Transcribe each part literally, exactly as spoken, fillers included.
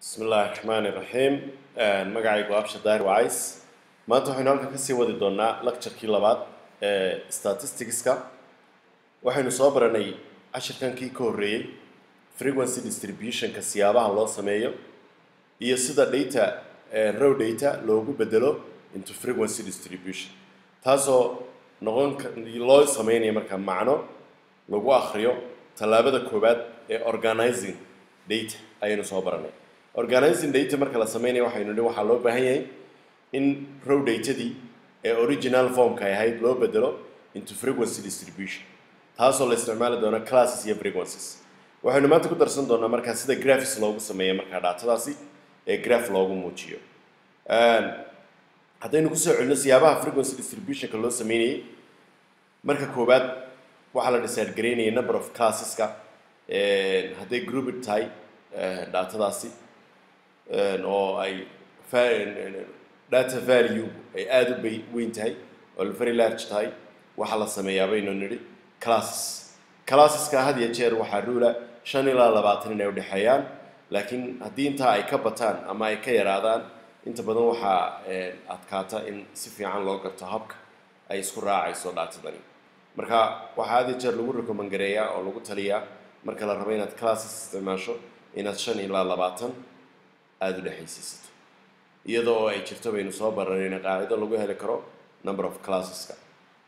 بسم الله الرحمن الرحيم مقعي قوابش داير وعيس ما أنتو حين هالك كسي ودي دونا لكتشر كي لباد statistics كا وحين صابرني عشر كان كي كوري frequency distribution كسيابها الله سميه هي سيدا data raw data لوجو بدلو into frequency distribution تاسو نقول الله سميني مركب معنا لوجو آخريو تلابد كوبات organizing data أينو صابرني organizing data marka la sameeyo waxaynu leeyahay waxa loo baahan yahay in raw data di ee original form ka ahayd loo bedelo into frequency distribution taasoo la isticmaali doono classes iyo frequencies waxaynu maanta ku darsan doonaa marka sida graphs loogu sameeyo marka datadaasi ee graph loogu muujiyo een hadaynu ku soo celino siyaabaha frequency distribution ka loo sameeyay marka koobaad waxa la decide gareynaya number of classes ka ee haday grouped tahay datadaasi oo ay data value ay aad u weyn tahay oo very large tahay waxa la sameeyaa baynu niri classes classes ka had iyo jeer waxa rula shan ilaa labaatan inay u dhaxayaan laakiin hadii inta ay ka bataan ama ay ka yaraadaan inta badan waxa adkaata in si fiican loo garto habka ay isku raacayso datadani marka waxa had iyo jeer lagu recommend gareeyaa oo lagu taliyaa marka la rabo inaad classes isticmaasho inaad shan ilaa labaatan aad u dhaxaysiisato iyadoo ay jirto baynu soo baranayna qaacido lagu heli karo number of classes ka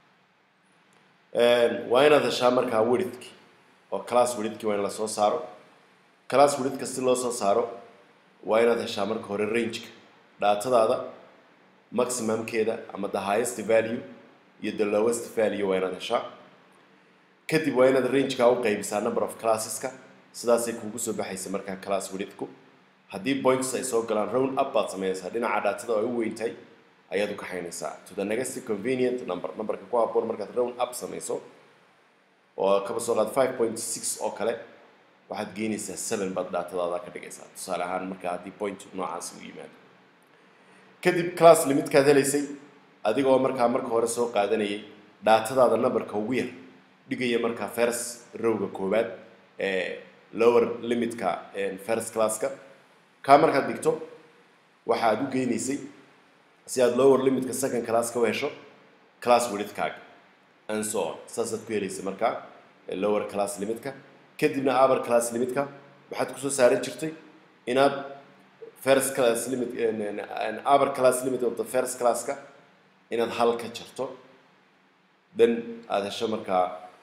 een waa inaad heshaa markaa width oo class width waa in la soo saaro class width ka si loo soo saaro waa inaad heshaa marka hore range ka datadaada maximum keeda ama the highest value iyo the lowest value waa inaad heshaa kadib waa inaad range ka u qaybisaa number of classes ka sidaas ay kugu soo baxaysa marka class width ku hadii points ay soo galaan round up baad sameeysaa dhinaca datada ay u weyntahay ayaad u kaxaynaysaa to the next convenient number numberka ku habboon markaad round up sameeyso oo ka soo qaad five point six oo kale waxaad geynaysaa seven baad datadaada ka dhigaysaa tusaale ahaan marka hadii point noocaas u yimaado kadib class limit ka helaysay adigoo marka marka hore soo qaadanayay datadaada numberka ugu yar dhigaya marka first row-ga koobaad ee lower limit ka and first class ka ka marka digto waxa aad u geynaysay si aad lower limit ka second class ka hesho class width ka and so on saasad ku helaysa marka lower class limit ka kadibna upper class limit ka waxaad ku soo saaran jirtay inaad first class limit and upper class limit of the first class ka inaad hal ka jirto then aad hesho marka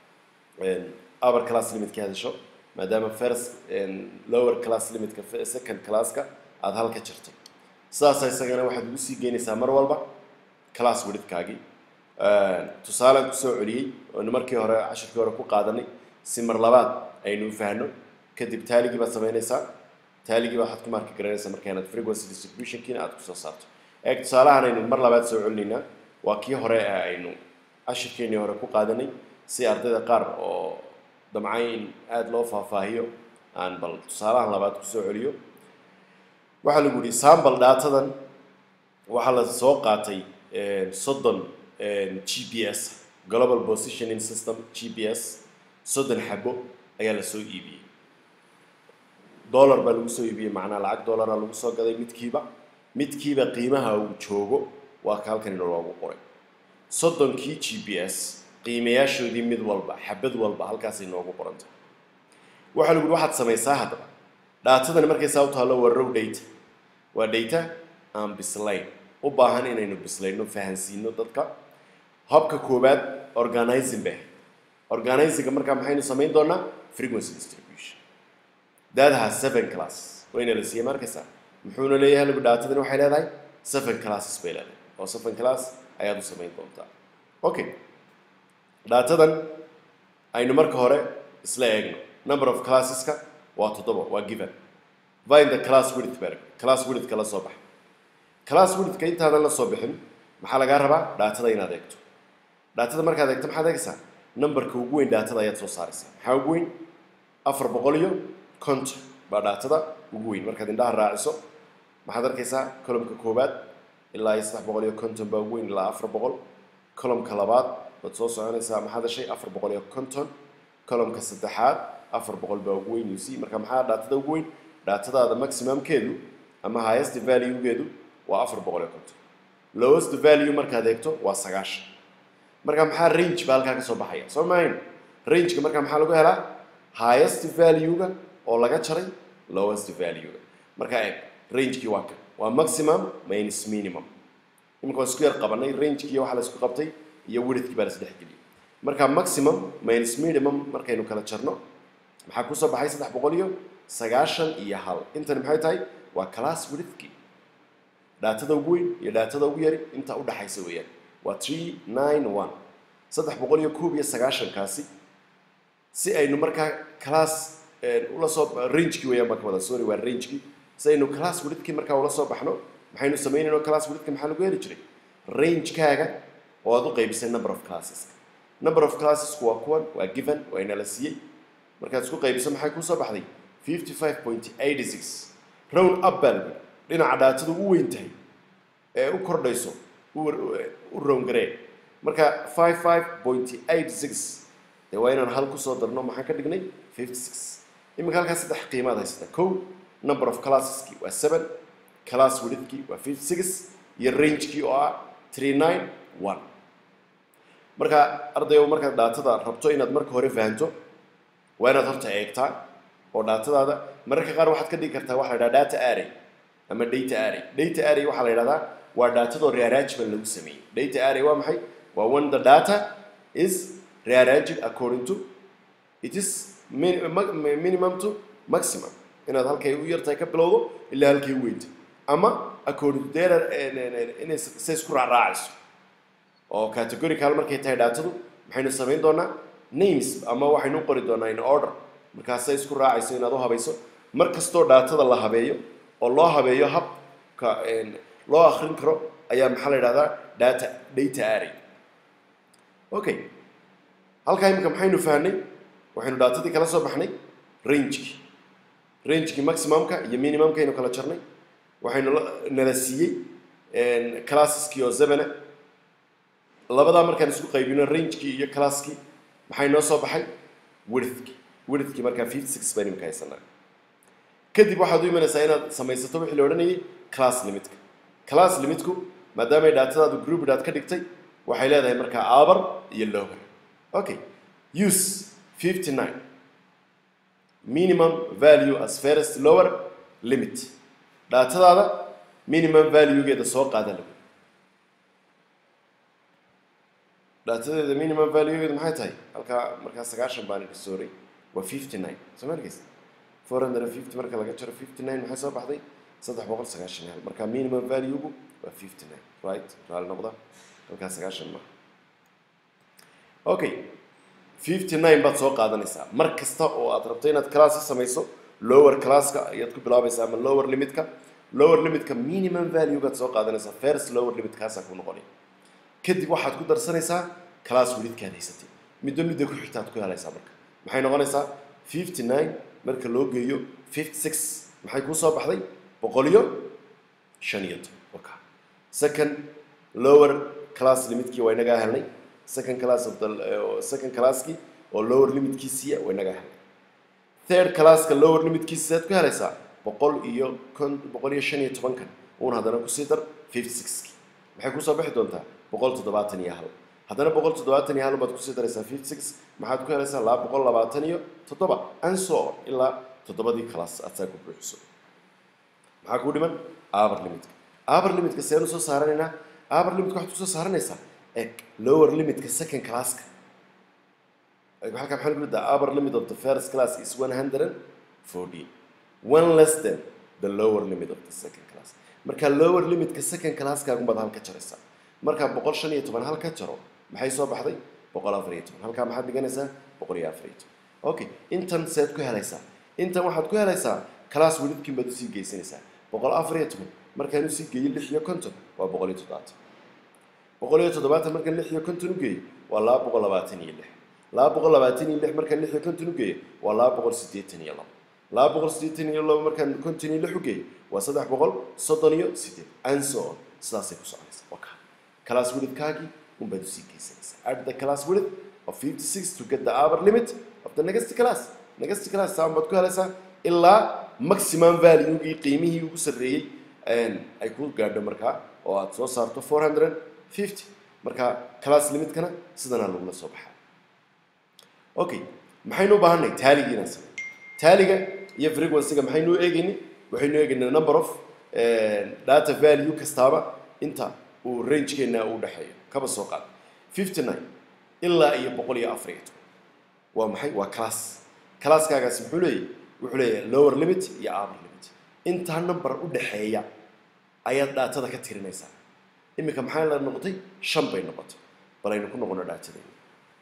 upper class limit ka hesho maadaama first and lower class limit ka second class ka aad halka jirto saas ay sagana waxaad ugu sii geynaysaa mar walba class width kaagi ee tusaale ku soo celiyay oo markii hore casharkii hore ku qaadanay si mar labaad aynu faahno kadib taaligii baad sameynaysaa taaligii waxaad ku marka garanaysaa marka inaad frequency distribution kiina aad ku soo saarto ee tusaalahan aynu mar labaad soo celinayna waa kii hore aynu casharkeenii hore ku qaadanay si ardayda qaar oo damcayn aad loo faahfaahiyo aan bal tusaalahan labaad ku soo celiyo waxa lagu yiri sample datadan waxa la soo qaatay ee soddon G P S global positioning system G P S soddon xabo ayaa la soo iibiyay dollar baa lagu soo iibiyay macna lacag dollar lagu soo gaday midkiiba midkiiba qiimaha uu joogo waa halkan loogu qoray soddon kii G P S qiimayaashoodii mid walba xabad walba halkaas inoogu qoranta waxa lagu waxaad sameeysaa hadaba datadan markay soo taalo waa raw data waa data aan bislayn u baahan inaynu bislayno fahansiino dadka habka koobaad organizing baa organizing marka maxaynu sameyn doonaa frequency distribution that has seven classes wayna la siiyay markaysa muxuuna leeyahay lagu datadan waxay leedahay seven classes bay leedahay oo seven class ayaad u sameyn doontaa okay datadan aynu marka hore isla eegno number of classes ka waa toddoba waa given find the class width bar class width kala soo bax class width ka inta la soo bixin maxaa laga rabaa datada inaad eegto datada markaad eegto maxaad eegaysaa numberka ugu weyn datada ayaad soo saaraysaa maxaa ugu weyn afar boqol iyo konton baa datada ugu weyn markaad indhaha raaciso maxaad arkaysaa column-ka koobaad ilaa saddex boqol iyo konton baa ugu weyn ilaa afar boqol column-ka labaad bad soo soconaysaa maxaad heshay afar boqol iyo konton column-ka saddexaad afar boqol baa ugu weyn u sii marka maxaa datada ugu weyn daatadaada maximum keedu ama highest value geedu waa afar boqol iyo konton lowest value markaad eegto waa sagaashan marka maxaa range baa halkaa ka soo baxaya soo maahin range-ka marka maxaa lagu helaa highest value-ga oo laga jaray lowest value-ga marka eeg range-kii waa kan waa maximum minus minimum imika isku yar qabanay range-kii waxa la isku qabtay iyo width-kii baa la isdhex geliyay marka maximum minus minimum markaynu kala jarno maxaa ku soo baxay saddex boqol iyo sagaashan iyo hal intani maxay tahay waa class width-kii daatada ugu weyn iyo daatada ugu yari inta u dhaxaysa weeyaan waa three nine one saddex boqol iyo koob iyo sagaashan kaasi si aynu markaa class ula soo range-kii weeyaan baa ka wada sorry waa range-kii si aynu class width-kii markaa ula soo baxno maxaynu sameynayno class width-ka maxaa lagu heli jiray range-kaaga oo aad u qaybisay number of classes number of classes waa kuwan waa given waa ina la siiyey markaad isku qaybiso maxay ku soo baxday fifty five point eight six round up baa lagu dhinaca daatada u weyn tahay ee u kordhayso u round garee marka fifty-five point eight six dee waa inaan hal kusoo darno maxaan ka dhignay fifty six iminka halkaas saddex qiimaad haysata kow number of classeski waa seven class widthkii waa fifty six iyo rangekii oo ah three nine one marka ardayo markaad daatada rabto inaad marka hore fahanto waa inaad horta eegtaa oo daatadaada mararka qaar waxaad ka dhigi kartaa waxa la yidhaha data array ama data array data array waxaa la yidhahdaa waa daatadoo rearrangement lagu sameeyey data array waa maxay waa when the data is rearranged according to it is minimum to maximum inaad halkay u yartahay ka bilowdo ilaa halkay u weynta ama according to their inay say isku raacraacayso oo categorical markay tahay daatadu maxaynu samayn doonaa names ama waxaynu qori doonaa in order markaasay isku raacayso inaad u habayso mar kastoo daatada la habeeyo oo loo habeeyo habka loo akhrin karo ayaa maxaa la yidhahdaa data data array okay halkaa imika maxaynu fahnay waxaynu daatadii kala soo baxnay rangekii rangekii maximumka iyo minimumka aynu kala jarnay waxaynu nala siiyey classeski oo zebana labadaa markaan isku qaybino rangekii iyo classkii maxay noo soo baxay widthkii widthkii markaa fifty six baan imika haysanaa kadib waxaad u imanaysaa inaad samaysato wixii la odhanayay class limitka class limitku maadaamay daatadaadu group daad ka dhigtay waxay leedahay markaa upper iyo lower okay use fifty nine minimum value as first lower limit daatadaada minimum value-geeda soo qaada lagu daatadeeda minimum value-geeda maxay tahay halkaa markaa sagaashan baan idhi sorry waa fifty nine soo ma arkaysa four hundred fifty marka laga jaro fifty nine maxay soo baxday saddex boqol sagaashan iyo hal marka minimum value-gu waa fifty nine right raali noqda halkaa sagaashan maaha okay fifty nine baad soo qaadanaysaa mar kasta oo aad rabto inaad class samayso lower classka ayaad ku bilaabaysaa ama lower limitka lower limitka minimum value-gaad soo qaadanaysaa first lower limit kaasaa ku noqonay kadib waxaad ku darsanaysaa class widthkaad haysatay midba midda ku xigtaad ku helaysaa marka maxay noqonaysaa fifty nine marka loo geeyo fifty six maxay kuu soo baxday boqol iyo shan iyo toban okay second lower class limitkii waa inagaa helnay second class of the uh, second classkii oo lower limitkiisiiya waa inagaa helnay third classka lower limitkiisa aad ku helaysaa boqol iyo kon boqol iyo shan iyo tobankan uun haddana kusii dar fifty sixkii maxay kusoo bixi doontaa boqol toddobaatan iyo hal haddana boqol toddobaatan iyo hal baad kusii daraysaa fifty six maxaad ku helaysaa laba boqol labaatan iyo toddoba and so on ilaa toddobadii class aad saa ku buuxiso maxaa kuu dhiman upper limitka upper limitka seenu soo saaranaynaa upper limitka waxaad kusoo saaranaysaa eg lower limitka second classka halkaa maxaa lagu leedahay upper limit of the first class is one hundred fourteen one less than the lower limit of the second class marka lower limitka second classkaagun baad halka jaraysaa markaa boqol shan iyo toban halka jaro maxay soo baxday boqol afar iyo toban halkaa maxaad dhiganaysaa boqol iyo afar iyo toban okay intan seed ku helaysaa intan waxaad ku helaysaa class widthkin baad usii geysanaysaa boqol afar iyo toban markaan usii geeyo lix iyo konton waa boqol iyo toddobaatan boqol iyo toddobaatan markaan lix iyo konton u geeyo waa laba boqol labaatan iyo lix laba boqol labaatan iyo lix markaan lix iyo konton u geeyo waa laba boqol siddeetan iyo labo laba boqol siddeetan iyo labo markaan konton iyo lix u geeyo waa saddex boqol soddon iyo siddeed and so on sidaasay ku soconaysaa okay class widthkaagii unbaad usii geysanaysaa add the class width of fifty six to get the upper limit of the next class next class saan baad ku helaysaa ilaa maximum value-gii qiimihii ugu sarreeyay ay ku gaadho markaa oo aad soo saarto four hundred fifty marka class limit-kana sidana lagula soo baxaa okay maxaynu u baahanay taaliga inaan sameeyo taaliga iyo frequency-ga maxaynu eegaynay waxaynu eegaynay number of data value kastaaba inta uu range-keena u dhaxeeyo kaba soo qaad fifty-nine ilaa iyo boqol iyo afar iyo toban waa maxay waa class classkaagaas muxuu leeyahay wuxuu leeyahay lower limit iyo upper limit inta number u dhaxeeya ayaad daatada ka tirinaysaa imika maxay la noqotay shan bay noqotay bal aynu ku noqono daatadeena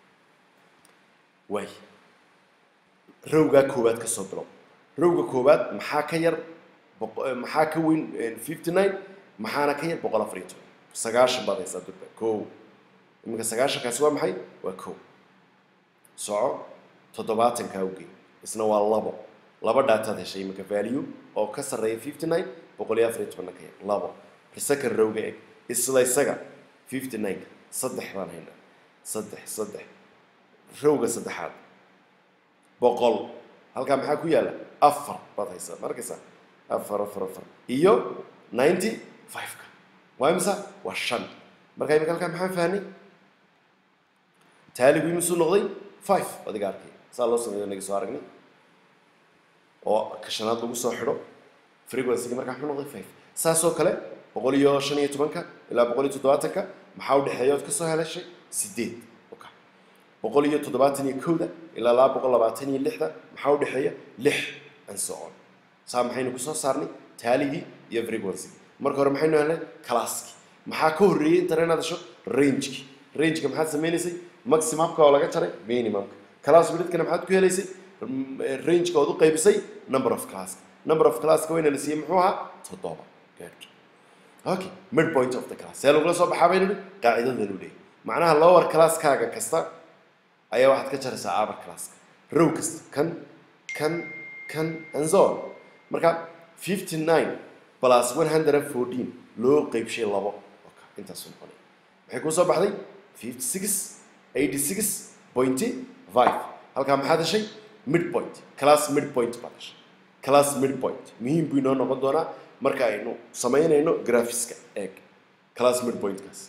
way rowga koowaad ka soo bilow rowga koowaad maxaa ka yar maxaa ka weyn fifty-nine maxaana ka yar boqol afar iyo toban sagaashan baad haysaa durba kow imika sagaashankaasi waa maxay waa kow soco toddobaatankaa ugeey isna waa labo laba daataad heshay imika value oo ka sarreeya fifty-nine boqol iyo afar iyo tobanna ka yar labo second rowga eg isla isaga fifty-nine saddex baan haynaa saddex saddex rowga saddexaad boqol halkaa maxaa ku yaala afar baad haysaa markaysaa afar afar afar iyo ninety five-ka waa imisa waa shan marka imika halkaa maxaan fahnay taaligu imisuu noqday five adiga arkay saa loo sameeyo naga soo aragnay oo ka shanaad lagu soo xidho frequency-ga markaa muxuu noqday five saasoo kale boqol iyo shan iyo tobanka ilaa boqol iyo toddobaatanka maxaa u dhexeeya ood ka soo helashay sideed okay boqol iyo toddobaatan iyo kowda ilaa laba boqol labaatan iyo lixda maxaa u dhexeeya lix and so on saa maxaynu ku soo saarnay taaligii iyo frequency marka hore maxaynu helnay classki maxaa ka horreeyay inta inaad hesho range-ki range-ka maxaad sameynaysay maximum-ka oo laga jaray minimum-ka class width-kana maxaad ku helaysay range-ka ood u qaybisay number of class number of class-ka wayna la siiyey muxuu ahaa toddoba good okay midpoint of the class see lagula soo baxaa baynu nidhi qaacidadan u leeyahay macnaha lower class-kaaga kasta ayaa waxaad ka jaraysaa upper class-ka row kasta kan kan kan and so on marka fifty-nine plus one hundred fourteen loo qaybshay labo okay intaas u noqonay maxay ku soo baxday fifty-six eighty-six point five halkaa maxaad heshay midpoint class midpoint baad heshay class midpoint muhiim buu inoo noqon doonaa marka aynu samaynayno graphics-ka eeg class midpoint-kaas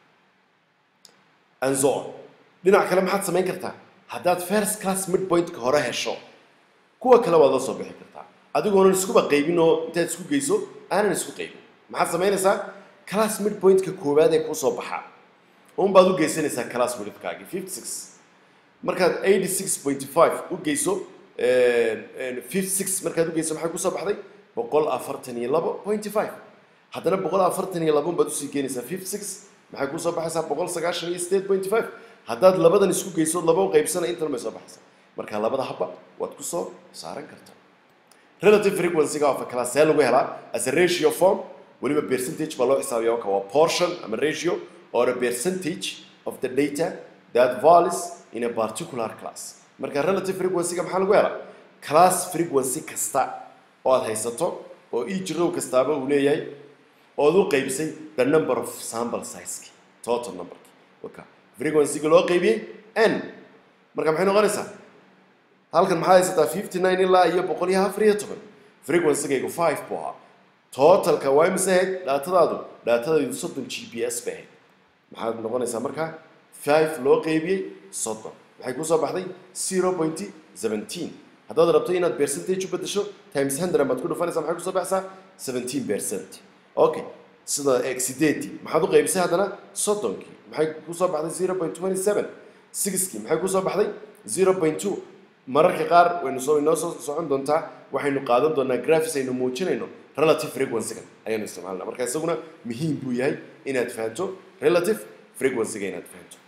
and so on dhinac kale maxaad samayn kartaa haddaad first class midpoint-ka hore hesho kuwa kale waad la soo bixi kartaa adigoonan iskuba qaybin oo intaad isku geyso aanan isku qaybin maxaad samaynaysaa class midpoint-ka koowaad ee kusoo baxaa un baad u geysanaysaa class width-kaagii fifty-six markaad eighty-six point five u geyso fifty-six markaad u geyso maxay kusoo baxday boqol afartan iyo labo point five haddana boqol afartan iyo labo baad usii keenaysaa fifty-six maxay kusoo baxaysaa boqol sagaashan iyo sideed point five haddaad labadan isku geyso laba u qaybsana intan may soo baxaysaa marka labada habba waad ku soo saaran kartaa relative frequency-ga of a class see lagu helaa as a ratio form weliba percentage baa loo xisaabiya waka waa portion ama ratio or a percentage of the data that varies in a particular class marka relative frequency-ga maxaa lagu helaa class frequency kasta oo aad haysato oo each row kastaaba uu leeyahay ood u qaybisay the number of sample size-ki total number-ki waka frequency-ga loo qaybiyey n marka maxay noqonaysaa halkan maxaad haysataa fifty-nine ilaa iyo boqol iyo afar iyo toban frequency-gaygu five buu ahaa totalka waa imise ahayd daatadaadu daatadaydu soddon g b s bay ahayd maxaad noqonaysaa markaa five loo qaybiyey soddon maxay kusoo baxday zero point seventeen haddaad rabto inaad percentage u bedesho times hundred baad ku dhufanaysaa maxay kusoo baxaysaa seventeen percent okay sida exideeti maxaad u qaybisay haddana soddonkii maxay kusoo baxday zero point twenty seven sixkii maxay kusoo baxday zero point two mararka qaar waynu soo inoo soo socon doontaa waxaynu qaadan doonaa graphics aynu muujinayno relative frequency-ga ayaanu isticmaalnaa marka isaguna muhiim buu yahay inaad fahanto relative frequency-ga inaad fahanto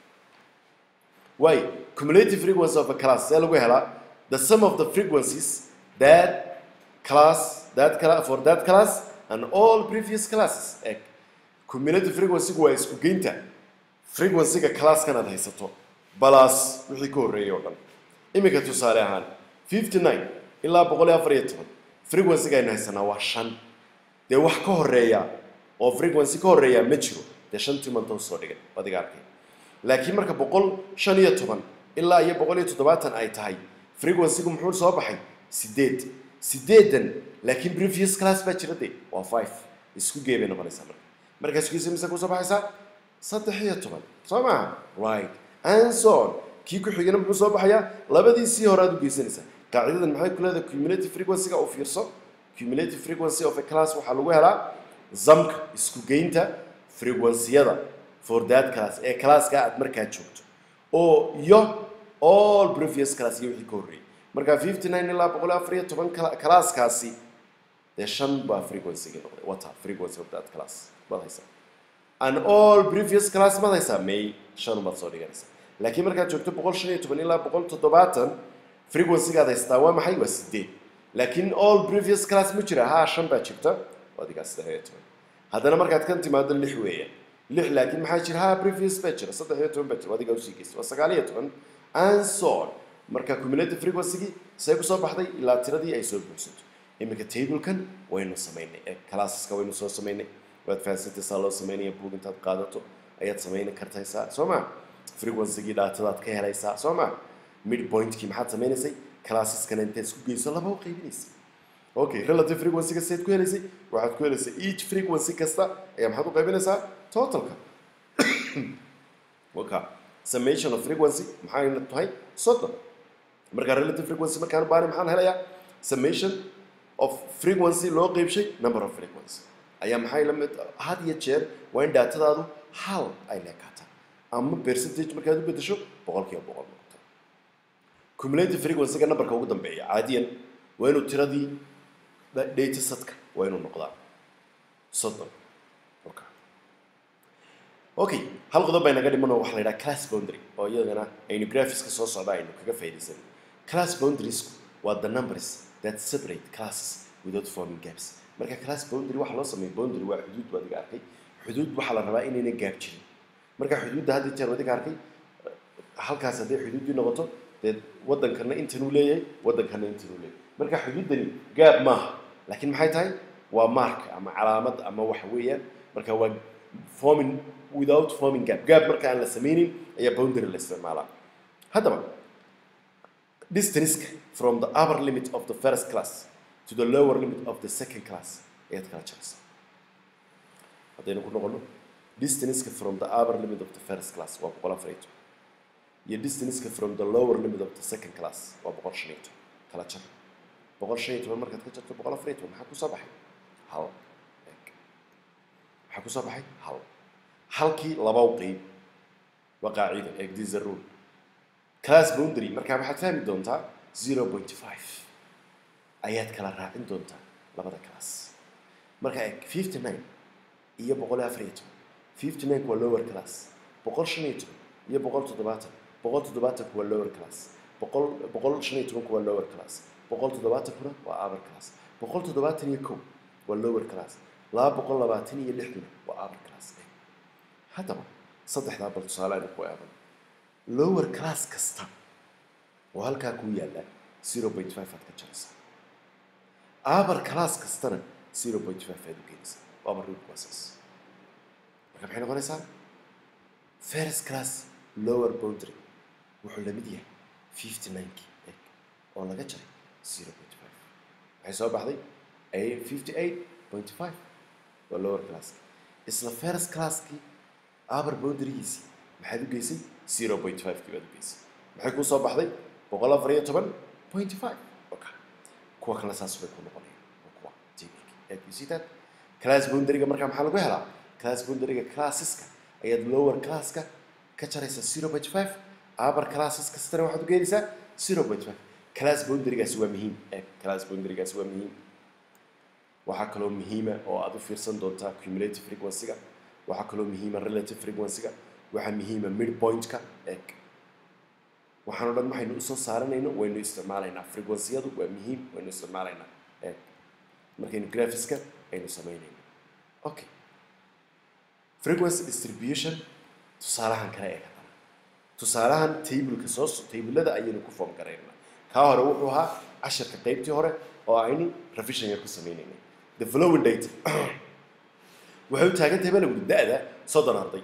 why cumulative frequency of a class see lagu helaa the sum of the frequencies that class that class for that class and all previous classes eg cumulative frequency-gu waa isku geynta frequency-ga class-kan aad haysato balaas wixii ka horreeyay oo dhan imika tusaale ahaan fifty-nine ilaa boqol iyo afar iyo toban frequency-ga aynu haysanaa waa shan dee wax ka horreeya oo frequency ka horreeya ma jiro dee shantii mantoo soo dhigay adiga arkay laakiin marka boqol shan iyo toban ilaa iyo boqol iyo toddobaatan ay tahay frequency-gu muxuu soo baxay sideed sideedan laakiin previous class baa jira dee waa five isku gee bay noqonaysaa marka marka isku geesay mise ku soo baxaysaa saddex iyo toban soo maaha right and so on kii ku xigana muxuu soo baxayaa labadiisii hore aad u geysanaysaa qaacidadan maxay ku leedahay cumulative frequency-ga oo fiirso cumulative frequency of a class waxaa lagu helaa zamka isku geynta frequency-yada for that class ee classka aad markaa joogto oo iyo all previous class iyo wixii ka horreeyay marka fifty nine ilaa boqol afar iyo toban classkaasi dee shan baa frequency-ga noqday wata frequency of that class baad haysaa and all previous class baad haysaa may shan baad soo dhiganaysaa laakiin markaad joogto boqol shan iyo toban ilaa boqol toddobaatan frequency-gaad haystaa waa maxay waa sideed laakiin all previous class ma jira haa shan baa jirta adigaa saddex iyo toban haddana markaad kan timaado lix weeyaan lix laakiin maxaa jira haa previous baa jira saddex iyo toban baa jira adigaa usii geysa waa sagaal iyo toban and so on marka cumulative frequency-gii say ku soo baxday ilaa tiradii ay soo buuxsanto iminka table-kan waynu samaynay ee classeska waynu soo samaynay waad fahansantay saa loo samaynaya buug intaad qaadato ayaad samayni kartaysaa soo ma frequency-gii dhaatadaad ka helaysaa soo ma midpoint-kii maxaad samaynaysay classes-kana intaad isku geyso laba u qaybinaysay okay relative frequency-ga sayd ku helaysay waxaad ku helaysay each frequency kasta ayaa maxaad u qaybinaysaa totalka waka summation of frequency maxayna tahay soddon marka relative frequency markaan baari maxaan helayaa summation of frequency loo qaybshay number of frequency ayaa maxay la mid had iyo jeer waa in daatadaadu hal ay leekaataa ama percentage markaad u bedesho boqolkiiba boqol noqoto cumulative frequency-ga numberka ugu dambeeya caadiyan waa inuu tiradii data setka waa inuu noqdaa soddon okay okay hal qodob bay naga dhiman oo waxa la yidhaha class boundary oo iyadana aynu graphics-ka soo socda aynu kaga faa'iidaysan class boundaries waa the numbers that separate classes without forming gaps marka class boundary waxa loo sameeyo boundary waa xuduud baad iga arkay xuduud waxa la rabaa inayna gaab jirin marka xuduudda hadda jeer waad iga arkay halkaas hadday xuduuddii noqoto dee waddankana intanuu leeyahay waddankana intanuu leeyahay marka xuduuddani gaab maaha laakiin maxay tahay waa mark ama calaamad ama waxa weeyaan marka waa forming without forming gap gap marka aan la sameynin ayaa boundary la isticmaalaa haddaba distance from the upper limit of the first class to the lower limit of the second class ayaad kala jaraysaa haddaynu ku noqono distance from the upper limit of the first class waa boqol afar iyo toban iyo distance from the lower limit of the second class waa boqol shan iyo toban kala jar boqol shan iyo toban markaad ka jarto boqol afar iyo toban maxaa ku soo baxay hal maxaa ku soo baxay hal halkii laba u qayb waa qaacida egg this is a rule class boundary markaa waxaad fahmi doontaa zero point five ayaad kala raacin doontaa labada class marka eg fifty nine iyo boqol afar iyo toban fifty nine waa lower class boqol shan iyo toban iyo boqol toddobaatan boqol toddobaatan waa lower class boqol boqol shan iyo toban waa lower class boqol toddobaatan kuna waa upper class boqol toddobaatan iyo kow waa lower class laba boqol labaatan iyo lixduna waa upper class haddaba saddexdaa bal tusaale aynu ku eedan lower class kasta oo halkaa ku yaalla zero point five aad ka jaraysaa upper class kastana zero point five aad u geenaysaa waaba rule process marka maxay noqonaysaa first class lower boundary wuxuu la mid yahay fifty nine-kii eg oo laga jaray zero point five waxay soo baxday a fifty eight point five waa lower class isla first classkii upper boundary-giisii maxaad u geysay zero point five kii baad u geysay maxay kuu soo baxday boqol afar iyo toban point five okay kuwa kale saas bay ku noqonayaan waa kuwa table-ki aad you see that class boundary-ga markaa maxaa lagu helaa class boundary-ga classeska ayaad lower classka ka jaraysaa zero point five upper classes kastana waxaad u geynaysaa zero point five class boundary-gaasi waa muhiim ee class boundary-gaasi waa muhiim waxaa kaloo muhiima oo aad u fiirsan doontaa cumulative frequency-ga waxaa kaloo muhiima relative frequency-ga waxaa muhiima midpoint-ka eg waxaan o dhan waxaynu usoo saaranayno waynu isticmaalaynaa frequency-yadu waa muhiim waynu isticmaalaynaa eg markaynu graphics-ka aynu samaynayno okay frequency distribution tusaalahan kale ee kadana tusaalahan table-ka soo table-ada ayaynu ku form garaynaa kaa hore wuxuu ahaa casharka qaybtii hore oo aynu revision yar ku sameynaynay the following data waxay u taagan tahay baa lagu da-da soddon arday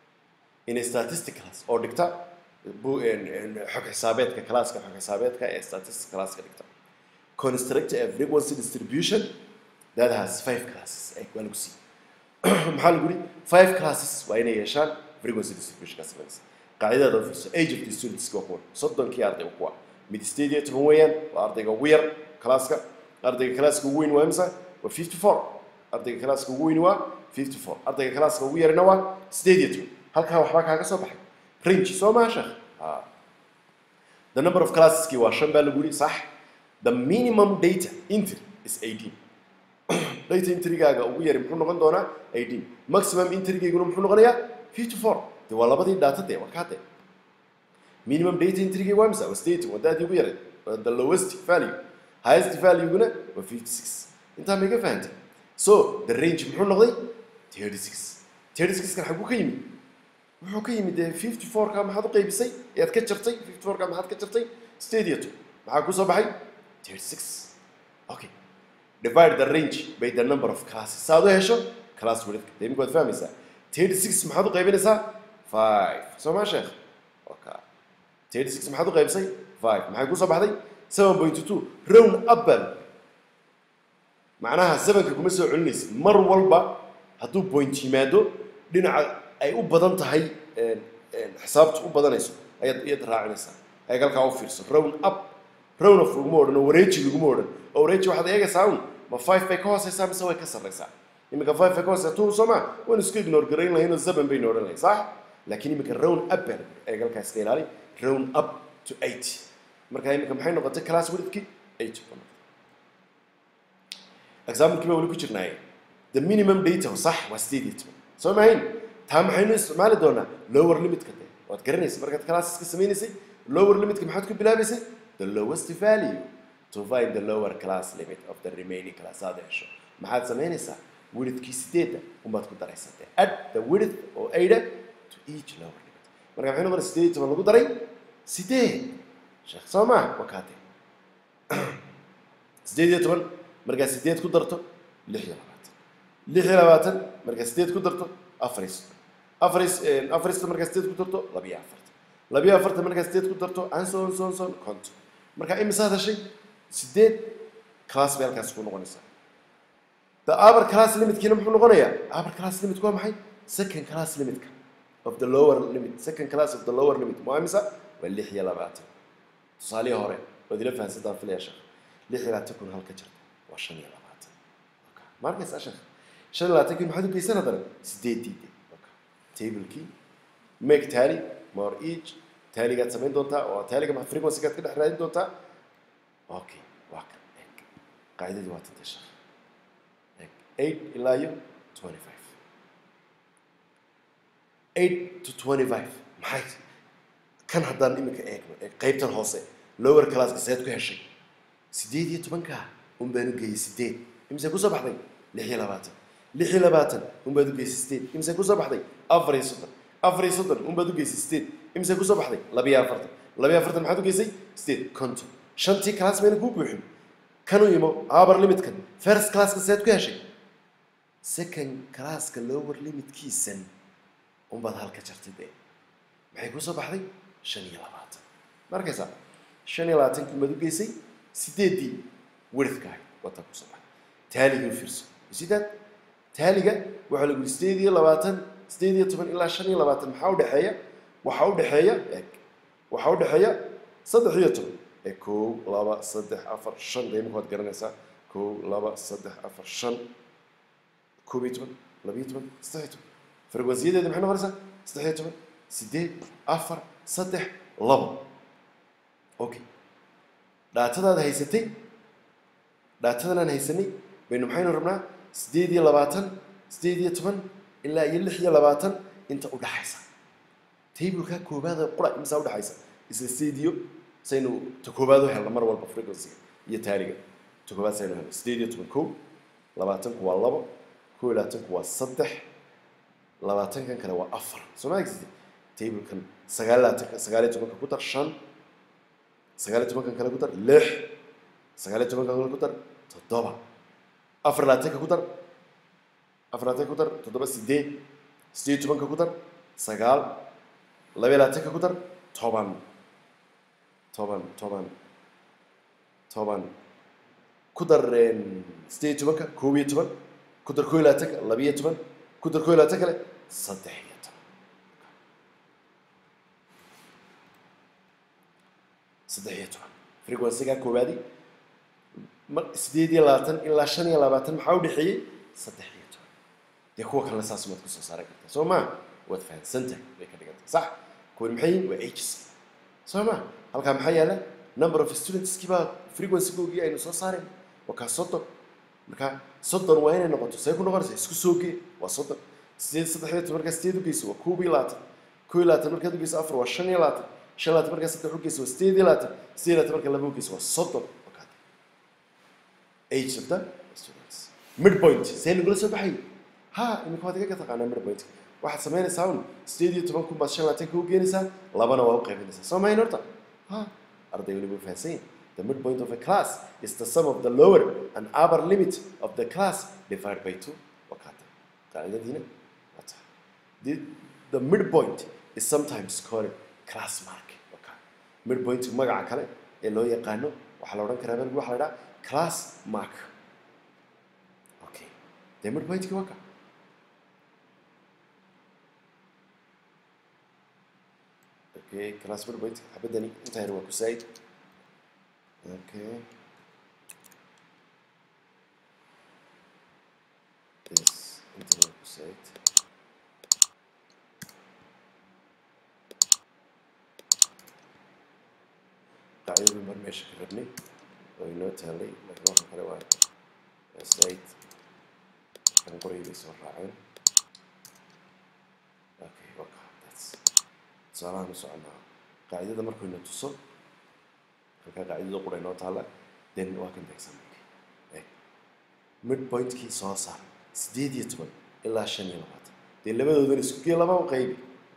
in statistic class oo dhigta xog xisaabeedka classka xog xisaabeedka ee statistic classka dhigta construct a frequency distribution that has five classes ay waa lagu sii maxaa lagu yiri five classes waa inay yeeshaan frequency distribution ka samaysan qaacidada oo fiirso age of the students waa kuwa soddonkii arday kuwa mid sideed iyo toban weeyaan waa ardayga ugu yar classka ardayga classka ugu weyn waa imisa waa fifty-four ardayga classka ugu weyn waa fifty-four ardayga classka ugu yarna waa sideed iyo toban halka waxba kaaga soo baxay range soo ma sheekh ah the number of classes ki waa shan baa lagu yiri sax the minimum data entry is eighteen data entry-gaaga ugu yar muxuu noqon doonaa eighteen maximum entry-gaaguna muxuu noqonayaa fifty-four de waa labadii data de waa kaade minimum data entry-ga waa imisa waa state wadaadii ugu yaray the lowest value highest value-guna waa fifty-six inta ma iga fahantay so the range muxuu noqday thirty-six thirty-six kan xagu ka yimid wuxuu ka yimid fifty-four ka maxaad u qaybisay ee aad ka jartay fifty-four ka maxaad ka jartay sideed iyo toban maxaa ku soo baxay thirty-six okay divide the range by the number of classes saad u hesho class width deemku waad fahmaysaa thirty-six maxaad u qaybinaysaa five soo ma sheekh okay thirty-six maxaad u qaybisay five maxay ku soo baxday seven point two round up macnaha seven ka kuma soo celinaysid mar walba hadduu point yimaado dhinaca ay u badan tahay xisaabtu u badanayso ayaad iyad raacinaysaa ay halkaa u fiirso round up round of ugu odhan wareeji ugu odhan oo wareeji waxaad eegaysaa un ma five bay ka hooseysaa mise way ka sarreysaa imika five bay ka hooseysaa two soo ma waan isku ignore garayn lahayn oo seven bay odhan lahayn sax laakiin imika round up ay halkaa iska ilaali round up to eight marka imika maxay noqotay class widthki eight example kiba wali ku jirnaaye the minimum data sax waa sideed iyo toban soo ma hayn taa maxaynu isticmaali doonaa lower limit ka waad garanaysaa markaad classes ka sameeynaysaa lower limit ka maxaad ku bilaabaysay the lowest value to find the lower class limit of the remaining class aad hesho maxaad sameynaysaa widthkii sideed umaad ku daraysaa add the width or eight to each lower limit marka maxay noqonaysaa sideed iyo toban lagu daray sideed sheekh soo ma wakaate sideed iyo toban marka sideed ku darto lix iyo labaatan lix iyo labaatan marka sideed ku darto afar iyo soddon afar afar iyo soddon marka sideed ku darto laba iyo afartan laba iyo afartan marka sideed ku darto aan soo soo soo konton marka imisa hadashay sideed class bay halkaas ku noqonaysaa the upper class limit kiina muxuu noqonayaa upper class limit waa maxay second class limit of the lower limit second class of the lower limit waa imisa waa lix iyo labaatan tusaale hore waad ila fahansantaa filayasha lix iyo labaatan kun halka jirta waa shan iyo labaatan okay markaas ashan shan iyo labaatan kun maxaad u geysan hadana sideed okay table key make tally more each tally gaad samayn doontaa oo tally ga frequency gaad ka dhex raadin doontaa okay waa ka qaydadii waa tan sheekh eight ilaa iyo twenty-five eight to twenty-five maxay kan haddaan imika eegno qaybtan hoose lower class ka seed ku heshay sideed iyo toban ka un baan u geeyay sideed imse ku soo baxday lix iyo labaatan lix iyo labaatan un baan u geeyay sideed imse ku soo baxday afar iyo soddon afar iyo soddon un baan u geeyay sideed imse ku soo baxday laba iyo afartan laba iyo afartan maxaad u geysay sideed konton shantii class mayna ku buuxin kanu imo upper limit kan first class ka seed ku heshay second class ka lower limit kiisan un baad halka jartay de maxay ku soo baxday shan iyo labaatan markaysa shan iyo labaatan ku mad u geysay sideedii widthka wata ku soo baxay taaliga fiirso sideed taaliga waxa lagu sideed iyo labaatan sideed iyo toban ilaa shan iyo labaatan maxaa u dhaxeeya waxa u dhaxeeya eeg waxa u dhaxeeya saddex iyo toban ee kow laba saddex afar shan deema waad garanaysaa kow laba saddex afar shan kow iyo toban laba iyo toban saddex iyo toban frequency-yadeeda maxay noqonaysaa saddex iyo toban sideed afar saddex labo okay daatadaada haysatay daatadan aan haysanay baynu maxaynu rabnaa sideed iyo labaatan sideed iyo toban ilaa iyo lix iyo labaatan inta u dhaxaysa table-ka koobaada qura imisa u dhaxaysa isla sideed iyo saynu ta koobaad u helna mar walba frequency iyo taariga ta koobaad saynu helna sideed iyo toban kow labaatanku waa labo kow iyo labaatanku waa saddex labaatankan kale waa afar soo ma egsi table-kan sagaal iyo labaatanka sagaal iyo tobanka ku dar shan sagaal iyo tobankan kale ku dar lix sagaal iyo tobankan kale ku dar toddoba afar iyo labaatanka ku dar afar iyo labaatanka ku dar toddoba sideed sideed iyo tobanka ku dar sagaal laba iyo labaatanka ku dar toban toban toban toban كدر ستي تبانك كوبي تبان كدر كويلا تك لبيه تبان كدر كويلا تكله صدحية صدحية تبان فريكونسي كا كوبادي سديد يلاتن إلا شن يلاتن محاول يحيي صدحية تبان يكون كلا ساس ما تكسر صارك سو ما وتفهم سنتك بيكذا صح كون محيي وإيش سو ما هل كان محيي له number of students كيبا frequency كوجي أي نص صارين وكاسوتو مركا صدر وين نقطة سيكون نقطة إسكو سوقي وصدر سديد صدحية مركا سديد وكيس وكوبي لات كوي لات مركا دوكيس أفر وشني لات شن لات مركا صدح وكيس وستيد لات ستيد لات مركا لبوكيس وصدر وكذا age of the students mid point زين نقول سبحي ها إنك هذا كذا تقعنا mid point واحد سمعنا ساون ستيديو تبان كم بس شن لات كوجي نسا لبنا واقع في نسا سمعين نرتا ها أرضي يقولوا بفاسين. The midpoint of a class is the sum of the lower and upper limit of the class divided by two. وكذا. تعالى دينا. The the midpoint is sometimes called class mark. وكذا. Midpoint مجا كله اللي هو يقانو وحلوران كرابل بقول حلورا class mark. Okay. The midpoint كي وكذا. Okay. Class midpoint. أبداني أنت هيروح كسائد. Okay. This interval set. تعالوا بالبرمجة كربني. وينو تالي لكن واحد كلام set. أنا قريب يصير راعين. Okay. Okay. That's. سلام سؤالنا. قاعدة ده مركو إنه تصل. فكان قاعد يدور إنه طالع then واكن تكسمك إيه midpoint كي صار سديد يتبن إلا عشان يلبط دي اللي بدو ذي سكوكي لبا وقيبي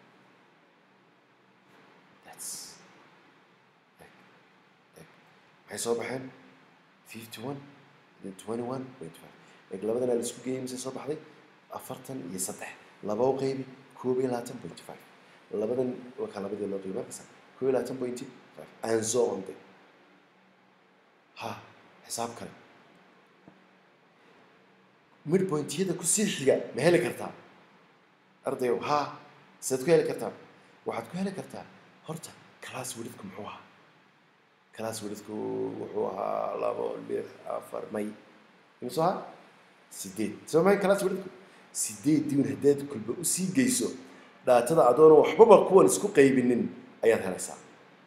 that's إيه إيه حيصوب حين fifty-one then twenty-one point five إيه اللي بدنا السكوكي يمسي صوب حدي أفرتن يسطح لبا وقيبي كوبي لاتن point five اللي بدنا وكلا بدي اللي قيمة بس كوبي لاتن point five and so on ده ها حساب كله ميد بوينت هذا كسر حاجة ما هي اللي كرتها أرضيو ها صدق هي اللي كرتها واحد كهلا كرتها هرتا كلاس ولدكم حوها كلاس ولدكم وحوها لابو البيت أفر مي يمسوها سديد سو ما كلاس ولدكم سديد دي من هداية كل بأسي جيسو لا تضع دونه وحبوبة كون سكو قيبين أيات هالساعة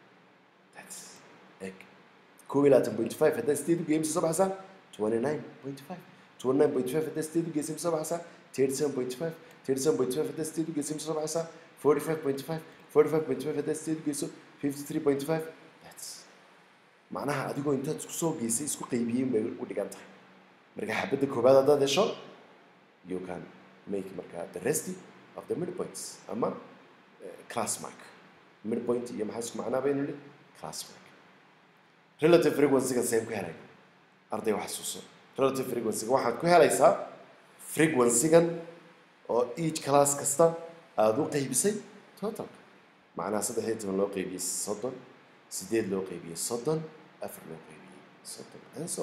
كويلات point five هذا ستيدو جيمس سبعة ساعة twenty-nine point five twenty-nine point five هذا ستيدو جيمس سبعة ساعة thirty-seven point five thirty-seven point five هذا ستيدو جيمس سبعة ساعة forty-five point five forty-five point five هذا ستيدو جيمس fifty-three point five that's معناها أديكو أنت تسوق جيسي سكو قيبين ودقانتها مركا حبيت الكوباد هذا ده شو you can make مركا the rest of the midpoints أما class mark midpoint يوم حاسك معنا بينه لي class mark relative frequency كان سيم كهلاي أرضي وحسوسه relative frequency واحد كهلاي صار frequency كان أو each class كستا هذا قيبسي total معناه صدق هيت من لو قيبي صدق سديد لو قيبي صدق أفر لو قيبي صدق and so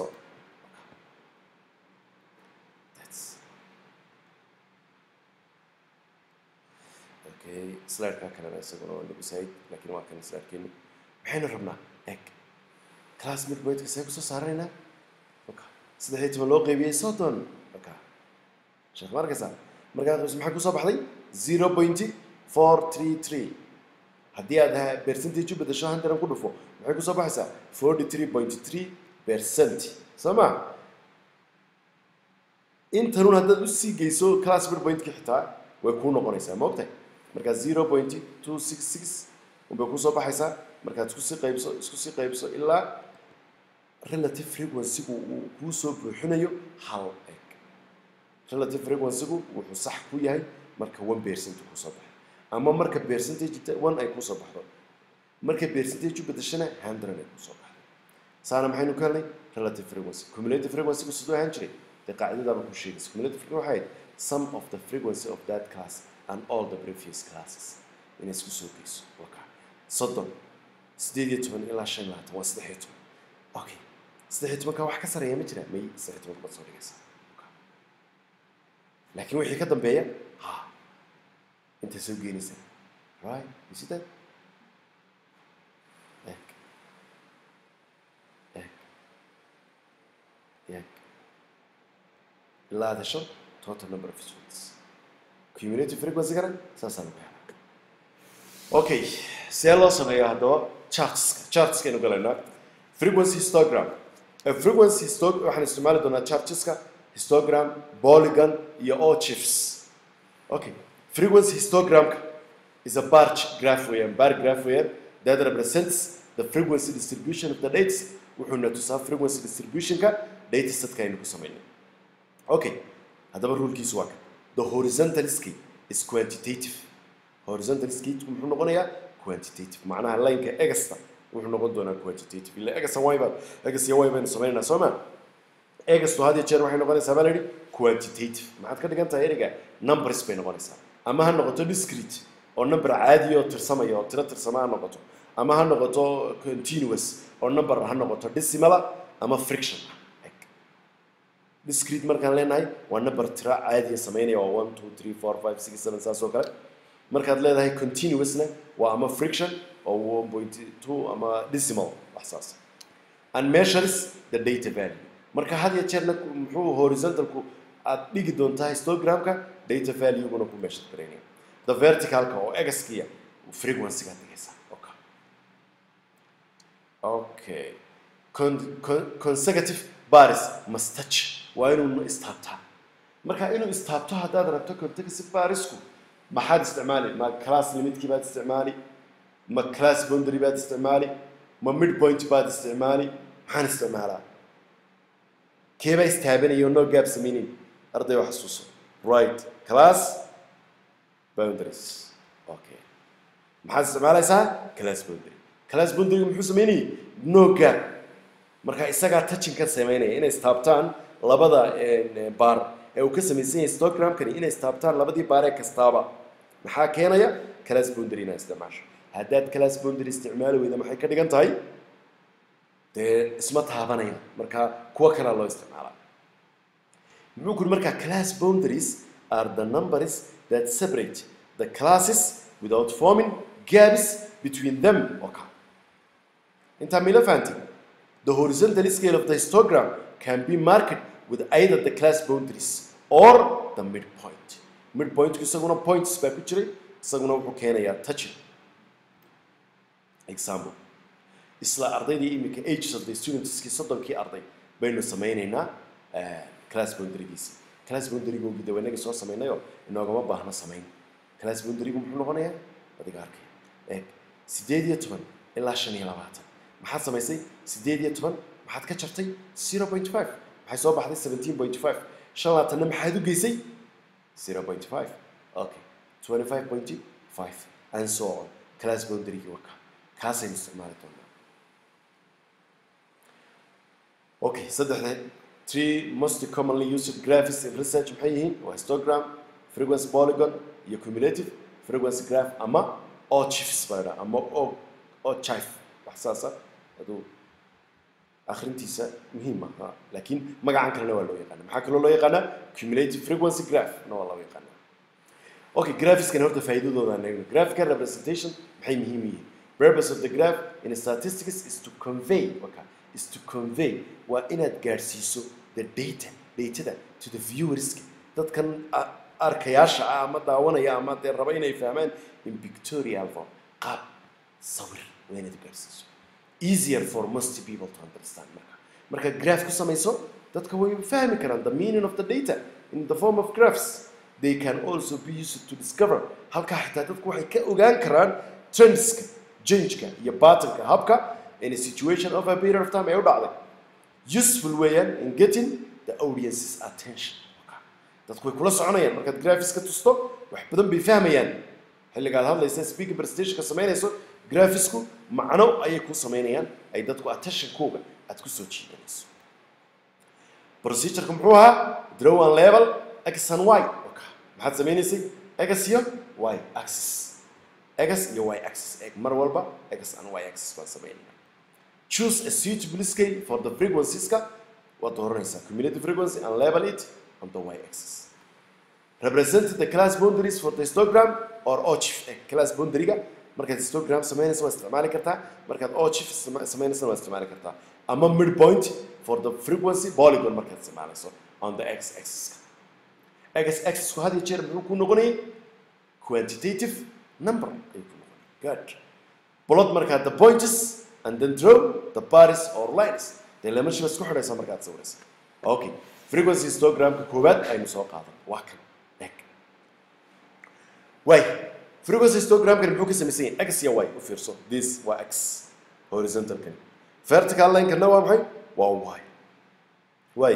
that's okay سلايد كان كلام يسقونه اللي بيساعد لكن ما كان سلايد كينو بحين ربنا هيك كلاس ميد بوينت كسيكو صارينا اوكي سده هيت لو قيبيه صدن اوكي شوف مركزا مركز maxaa ku soo baxday zero point four three three hadii aad percentage bedesho hundred ku dhufo maxay ku soo baxaysaa forty-three point three percent sama intan hadda u sii geyso class mid point ka xitaa way ku noqonaysaa ma ogtahay marka zero point two six six oo ku soo baxaysaa marka isku sii qaybso isku sii qaybso ilaa relative frequency uu ku soo buuxinayo hal egg relative frequency wuxuu sax ku yahay marka one percent ku soo baxay ama marka percentage one ay ku soo baxdo marka percentage bedeshana hundred ay ku soo baxdo saana maxaynu ka helnay relative frequency cumulative frequency ku sidoo ahaan jiray qaacidada ku sheegaysa cumulative frequency waxay sum of the frequency of that class and all the previous classes in isku soo geyso waka soddon sideed iyo toban ilaa shan iyo labaatan waa saddex iyo toban okay saddex iyo toban wax ka sareeya ma jira may saddex iyo toban baad soo dhigaysaa laakiin wixii ka dambeeya ha inta soo geynaysaa right you see that ek ek ek ilaa hadasho total number of students cumulative frequency kana saasaa lagu helaa okay see loo sameeyaa haddaba charts chartskaynu galaynaa frequency histogram a frequency histogram waxaan isticmaali doonaa chartska histogram polygon iyo O-chips okay frequency histogram is a bar graph weeyaan bar graph weeyaan that represents the frequency distribution of the dates wuxuuna tusaa frequency distributionka data setka aynu ku samaynay okay haddaba rulkiisu waa kan the horizontal scale is quantitative horizontal scale muxuu noqonayaa quantitative macnaha line-ka egasta wuxuu noqon doonaa quantitative ila egasta y ba egas iyo y baynu samaynaa sooma egastu had iyo jeer waxay noqonaysaa baa la yidhi quantitative maxaad ka dhigan tahay ereyga numbers bay noqonaysaa ama ha noqoto discrete oo number caadi oo tirsamaya oo tiro tirsama ha noqoto ama ha noqoto continuous oo number ha noqoto decimal ama fraction discrete markaan leenahay waa number tiro caadi sameynaya waa one two three four five six seven saas oo kale markaad leedahay continuousna waa ama friction oo one point two ama decimal wax saas and measures the data value marka had iyo jeerna muxuu horizontalku aad dhigi doontaa histogramka data value guna ku measure gareynaya the verticalka oo x-kiya frequency ga dhigaysa okay okay con, con, consecutive bars must touch waa inuu istaabtaa marka inuu istaabto haddaad rabto consecutive barisku maxaad isticmaali ma class limitki baad isticmaali ma class boundary baad isticmaali ma midpoint baad isticmaali maxaan isticmaalaa keeba istaabanayo no gap sameynin arday wax xasuuso right class boundaries okay maxaad isticmaalaysaa class boundary class boundary muxuu sameynayay no gap marka isaga touching ka sameynaya inay istaabtaan labada bar ee uu ka sameeyay histogramkani inay istaabtaan labadii baar ee kastaaba maxaa keenaya class boundary na isticmaasho haddaad class boundary isticmaali weydo maxay ka dhigan tahay dee isma taabanaya marka kuwa kale loo isticmaalaa muxuu ku marka class boundaries are the numbers that separate the classes without forming gaps between them okay inta mila fahanti the horizontal scale of the histogram can be marked with either the class boundaries or the midpoint midpoint isaguna points ba ku jiray isaguna wuxuu keenayaa touching example isla ardaydii imika ages of the students ki soddonkii arday baynu sameynaynaa class boundary-giisa class boundary-gu gidawanaga soo sameynayo inoogama baahna sameyn class boundary-gu muxuu noqonayaa adiga arkay ee sideed iyo toban ilaa shan iyo labaatan maxaad samaysay sideed iyo toban maxaad ka jartay zero point five maxay soo baxday seventeen point five shan iyo labaatan maxaad u geysay zero point five okay twenty-five point five and so on class boundary-gu waka kaasaynu isticmaali doonaa okay saddexda three most commonly used graphs in research maxay yihiin waa histogram frequency polygon iyo cumulative frequency graph ama O-chips baa ama o O-chip wax saasa aduu akhrintiisa muhiim ah laakiin magacan kalena waa loo yaqaan maxaa kaloo loo yaqaan cumulative frequency graph na waa loo yaqaan okay graphs kan horta faa'iidadooda anaga graphical representation maxay muhiim yihiin purpose of the graph in statistics is to convey okay is to convey waa inaad gaarsiiso the data data to the viewers dadkan arkayaasha ama daawanaya ama de raba inay fahmaan in pictorial form qaab sawir waa inaad gaarsiiso easier for most people to understand marka marka graph ku samayso dadka way fahmi karaan the meaning of the data in the form of graphs they can also be used to discover halka xitaa dadku waxay ka ogaan karaan trendska change-ka iyo pattern-ka habka in a situation of a period of time ay u dhacday useful weeyaan in getting the audience's attention dadku way kula soconayaan markaad graphics ka tusto wax badan bay fahmayaan xilligaad hadlaysa speaker presentation ka sameynayso graphicsku macno ayay ku sameynayaan ay dadku attention-kooga aad ku soo jiidanayso procedure-ka muxuu ahaa draw and level x and y okay maxaad sameynaysay x iyo y axis x iyo y axis mar walba x and y axis baan sameynayna choose a suitable scale for the frequencies ka waad dooranaysaa cumulative frequency and label it on the y-axis. Represent the class boundaries for the histogram or ochief eh, class boundary ga markaad histogram samaynaysa waa isticmaali kartaa markaad ochief samaynaysa waa isticmaali kartaa ama midpoint for the frequency polygon markaad isticmaalayso on the x-axis ka x-axis ku had iyo jeer muxuu ku noqonayay quantitative number ay ku noqonayay good plot markaad the points and then draw the bars or lines dee lemashaba isku xidhaysa markaad sawiraysa okay frequency histogram ka koowaad aynu soo qaadan waa kan Why? Frequency histogram can be missing x y u fiirso this waa x horizontal kan vertical line kana waa maxay waa y way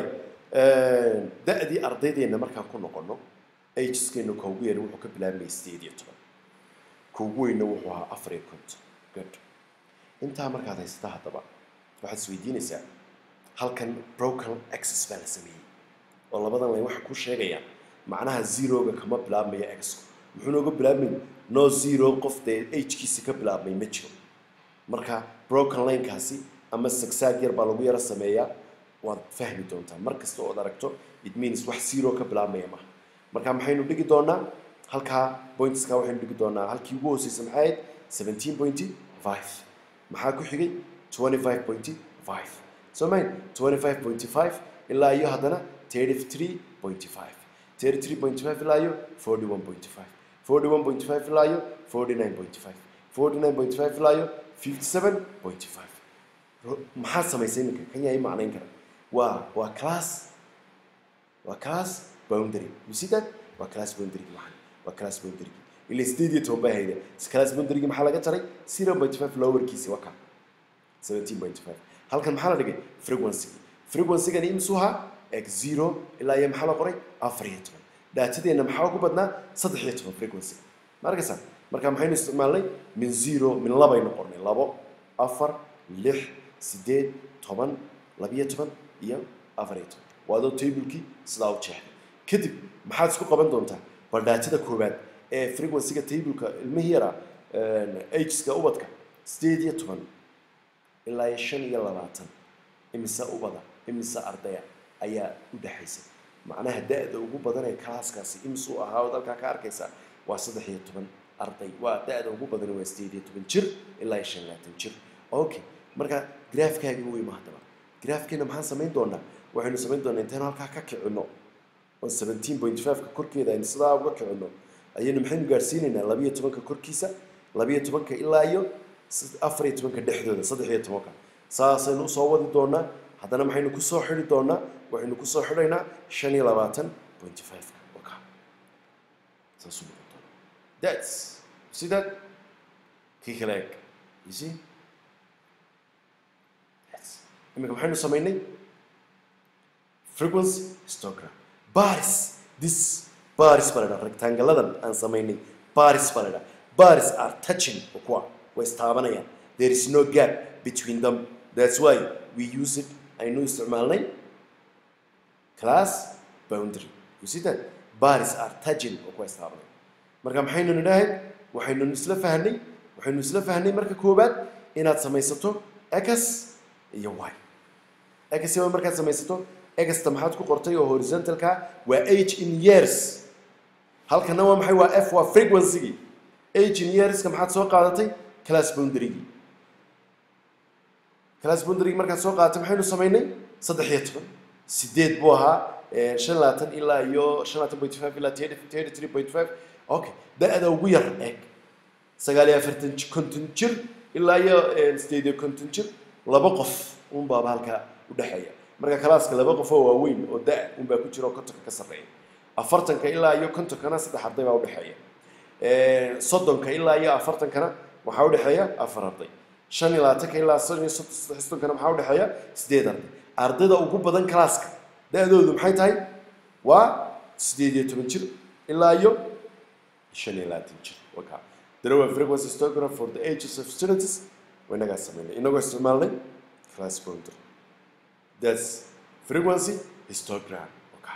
ee da'dii ardaydeena markaan ku noqono ageskeena ka ugu yar wuxuu ka bilaabmay sideed iyo toban ka ugu weyn wuxuu ahaa afar iyo konton good inta markaad haysata hadaba waxaad isweydiinaysaa halkan broken axis baa la sameeyay oo labadan line waxa ku sheegaya macnaha zero-ga kama bilaabmaya x muxuu nooga bilaabmay no zero qof dee age-kiisa ka bilaabmay ma jiro marka broken line-kaasi ama zigzag yar baa lagu yara sameeyaa waad fahmi doontaa mar kasta oo aad aragto it means wax zero ka bilaabmaya maaha marka maxaynu dhigi doonaa halkaa pointska waxaynu dhigi doonaa halkii ugu hooseysa maxay ahayd seventeen point five maxaa ku xigay twenty-five point five so main twenty-five point five ilaa iyo haddana thirty-three point five thirty-three point five ilaa iyo forty-one point five forty-one point five ilaa iyo forty-nine point five forty-nine point five ilaa iyo fifty-seven point five maxaa samaysay ninka kan yahay macnayn kara waa waa class waa class boundary you see that waa class boundary maxay waa class boundary ilaa sideed iyo toban bay hayda class boundary maxaa laga jaray zero point five lower kiisi waa ka seventeen point five halkan maxaa la dhigay frequency frequency gan imsuha x zero ilaa iyo maxaa la qoray afar iyo toban daatadeena maxaa ugu badnaa saddex iyo toban frequency markaysa marka maxaynu isticmaalnay min zero min laba aynu qornay labo afar lix sideed toban laba iyo toban iyo afar iyo toban waadoo table-kii sidaa u jeexday kadib maxaad isku qaban doontaa bal daatada koowaad ee frequency-ga table-ka ilmihii yaraa ageska ubadka sideed iyo toban ilaa iyo shan iyo labaatan imisa ubada imisa ardaya ayaa u dhaxaysa macnaha da'da ugu badan ee class-kaasi imsu ahaa oo dalka ka arkaysa waa saddex iyo toban arday waa da'da ugu badan waa sideed iyo toban jir ilaa iyo shan iyo labaatan jir okay marka graafkaaga way mahdaba graafkeena maxaan samayn doonaa waxaynu samayn doonaa intaan halkaa ka kicino oo seventeen point five ka korkeeda aynu sidaa uga kicino ayaynu maxaynu gaarsiinaynaa laba iyo toban ka korkiisa laba iyo toban ka ilaa iyo afar iyo toban ka dhexdooda saddex iyo toban ka saasaynu soo wadi doonaa haddana maxaynu ku soo xidhi doonaa waxaynu ku soo xidhaynaa shan iyo labaatan point five ka waka saasuu noqon doonaa that's see that kii kale eg you see imika maxaynu samaynay frequency histogram bars this bars baa la dhaha rectangaladan aan samaynay bars baa la dhaha bars are touching oo kuwa way istaabanayaan there is no gap between them that's why we use it aynu isticmaalnay class boundary you see that bars are touching oo kuwa istaabanaya marka maxaynu nidhahay waxaynu isla fahnay waxaynu isla fahnay marka koobaad inaad samaysato x iyo y x iyo markaad samaysato x ta maxaad ku qortay oo horizontalka waa h in years halkana waa maxay waa f waa frequency h in years ka maxaad soo qaadatay class boundary class boundary markaad soo qaadatay maxaynu samaynay saddex iyo toban sideed buu ahaa shan iyo labaatan ilaa iyo shan iyo labaatan point five ilaa thirty-three point five okay da'da ugu yar eeg sagaal iyo afartan konton jir ilaa iyo sideed iyo konton jir laba qof un baa halka u dhaxeeya marka class-ka laba qof oo waaweyn oo da' un baa ku jira oo kontonka ka sarreeya afartanka ilaa iyo kontonkana saddex arday baa u dhaxeeya ee soddonka ilaa iyo afartankana waxaa u dhaxeeya afar arday shan iyo labaatanka ilaa soddonkana maxaa u dhaxeeya sideed arday ardayda ugu badan class-ka da'doodu maxay tahay waa sideed iyo toban jir ilaa iyo shan iyo labaatan jir waka draw a frequency histogram for the ages of students waynagaa samaynay inagoo isticmaalnay class boundary that's frequency histogram okay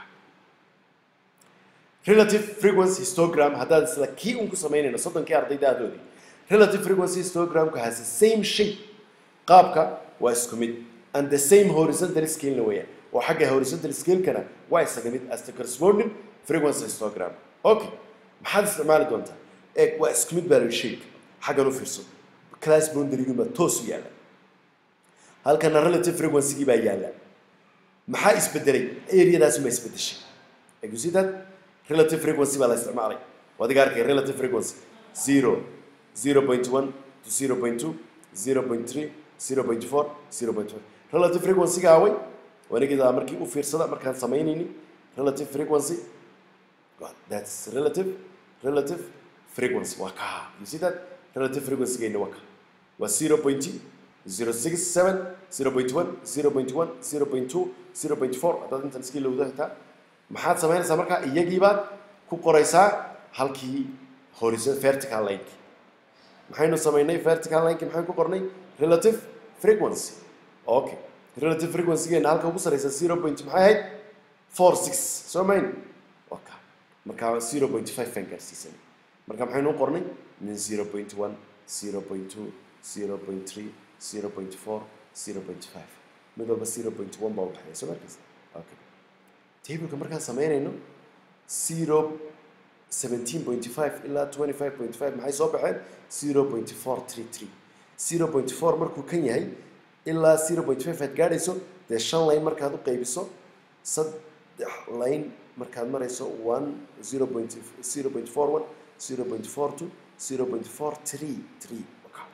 relative frequency histogram haddaad isla kii un ku samaynayno soddonkii arday da'doodii relative frequency histogram ka has the same shape qaabka waa isku mid and the same horizontal scale weeyaan oo xagga horizontal scale kana waa isaga mid as the corresponding frequency histogram okay maxaad isticmaali doontaa ee waa isku mid baa la sheeg xaggan u fiirso class boundary ma toos u yaala halkan relative frequency baa yaala maxaa isbedelay area-daas ma isbedeshay you see that relative frequency baa la isticmaalay wadiga arkay relative frequency zero zero point one to zero point two zero point three zero point four zero point five relative frequency ga way wanigeeda markii u fiirsada markaan sameeynayni relative frequency God, that's relative relative frequency waka you see that relative frequency ga waka was zero point zero six seven zero point one zero point one zero point two zero point four hadda intan skill loo dahta maxaad sameynaysaa marka iyagii baad ku qoraysaa halkii horizontal vertical line maxaynu sameynay vertical line maxaan ku qornay relative frequency okay relative frequency ga halka ugu sareysa zero point maxay ahayd four six soo mayn okay marka zero point five fan gaarsiisan marka maxaynu qornay min zero point one zero point two zero point three zero point four zero point five mid walba zero point one baa u dhaxaysa soo markaas okay table-ka markaan sameynayno zero seventeen point five ilaa twenty-five point five maxay soo baxeen zero point four three three zero point four markuu kan yahay ilaa zero point five aad gaadhayso dee shan line markaad u qaybiso saddex line markaad marayso one zero point zero point four one zero point four two zero point four three three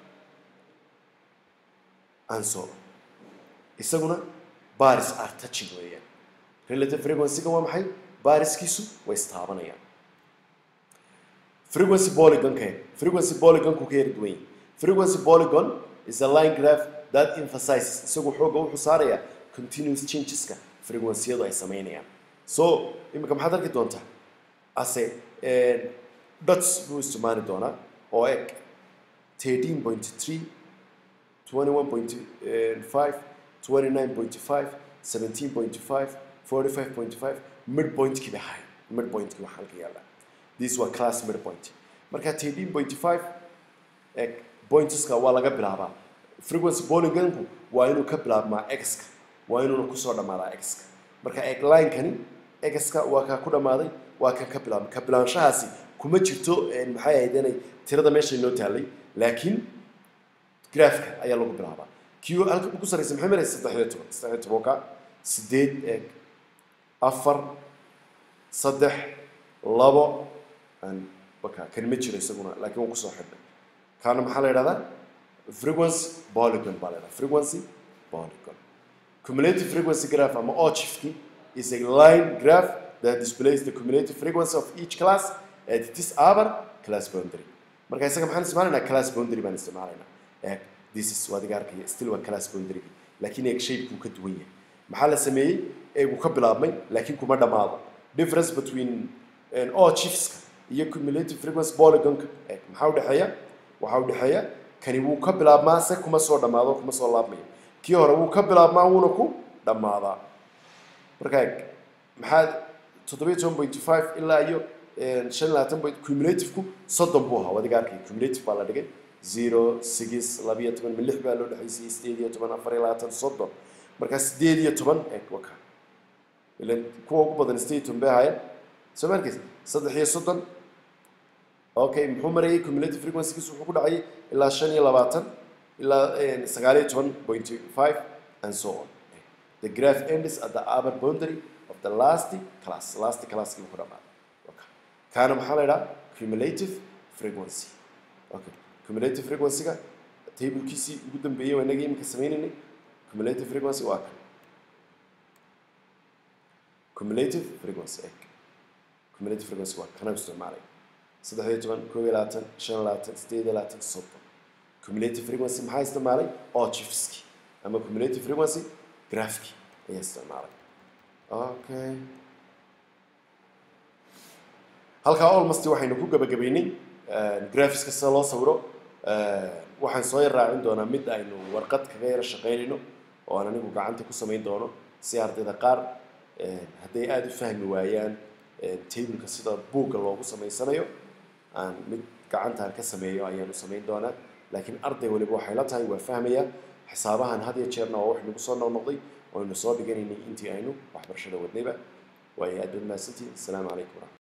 and so isaguna baris are touching weeyaan relative frequency ga waa maxay bariskiisu way istaabanayaan frequency polygon ka frequency polygon ku keenay duwan frequency polygon is a line graph that emphasizes isagu xooga wuxuu saaraya continuous changes ka frequency-yadu ay sameynayaan so imika maxaad arki doontaa ase dots buu isticmaali doonaa oo eg thirteen point three twenty-one point five twenty-nine point five seventeen point five forty-five point five midpoint ki bahay midpoint ki waxa ka yaala this was class midpoint marka thirteen point five ek points ka waa laga bilaabaa frequency polygon ku waa inuu ka bilaabmaa x ka waa inuu ku soo dhamaadaa x ka marka ek line kani x ka waa ka ku dhamaaday waa ka ka bilaab ka bilaanshahaasi kuma jirto maxay ahayd inay tirada meesha inoo taalay laakiin graph ayaa lagu bilaabaa q halka ugu sareysa maxay maraysaa saddex iyo toban saddex iyo toban ka sideed eeg afar saddex labo aan baka kan ma jiro isaguna laakiin uu ku soo xidhnay kaana maxaa la yiraahdaa frequency polygon baa la yiraahdaa frequency polygon cumulative frequency graph ama O C F ki is a line graph that displays the cumulative frequency of each class at its upper class boundary marka isaga maxaan isticmaalaynaa class boundary baan isticmaalaynaa eh this is what the arkay still one class boundary laakiin ay shape ku ka duwan yahay maxaa la sameeyay ee uu ka bilaabmay laakiin kuma dhamaado difference between an O C Fs iyo cumulative frequency polygon ee maxaa u dhaxeeya waxa u dhaxeeya kani wuu ka bilaabmaa se kuma soo dhamaado kuma soo laabmay kii hore wuu ka bilaabmaa wuuna ku dhamaada marka maxaa toddoba iyo toban point five ilaa iyo shan iyo labaatan point cumulative ku soddon buu ahaa wadiga arkay cumulative baa la dhigay zero six laba iyo toban lix baa loo dhaxaysay sideed iyo toban afar iyo labaatan soddon marka sideed iyo toban ee waka ilan kuwa ugu badan sideed iyo toban bay ahaayeen soo markays saddex iyo soddon okay muxuu marayay cumulative frequency kiisu wuxuu ku dhacay ilaa shan iyo labaatan ilaa sagaal iyo toban point five and so on the graph ends at the upper boundary of the last class last class ki ku dhamaad okay kana maxaa la yiraahdaa cumulative frequency okay cumulative frequency ga table kiisi ugu dambeeyay wanaga imika sameeynay cumulative frequency waa kan cumulative frequency ek cumulative frequency waa kana isticmaalay saddex iyo toban koob iyo labaatan shan iyo labaatan sideed iyo labaatan soddon cumulative frequency maxaa isticmaalay O C Fs ama cumulative frequency graph ki ayaa isticmaalay okay halka almost waxaynu ku gabagabeynay graphics ka soo loo sawiro waxaan soo raacin doonaa mid aynu warqad kaga yara shaqeynayno oo aan anigu gacanta ku sameyn doono si ardayda qaar haday aad u fahmi waayaan table-ka sida buugga loogu sameysanayo aan mid gacanta ka sameeyo ayaan u sameyn doonaa laakiin arday waliba waxay la tahay waa fahmaya xisaabahan had iyo jeerna waa wax nagu soo noqnoqday oo aynu soo dhiganaynay intii aynu waxbarashada wadnayba waa aad baad mahadsantihiin. Assalaamu calaykum.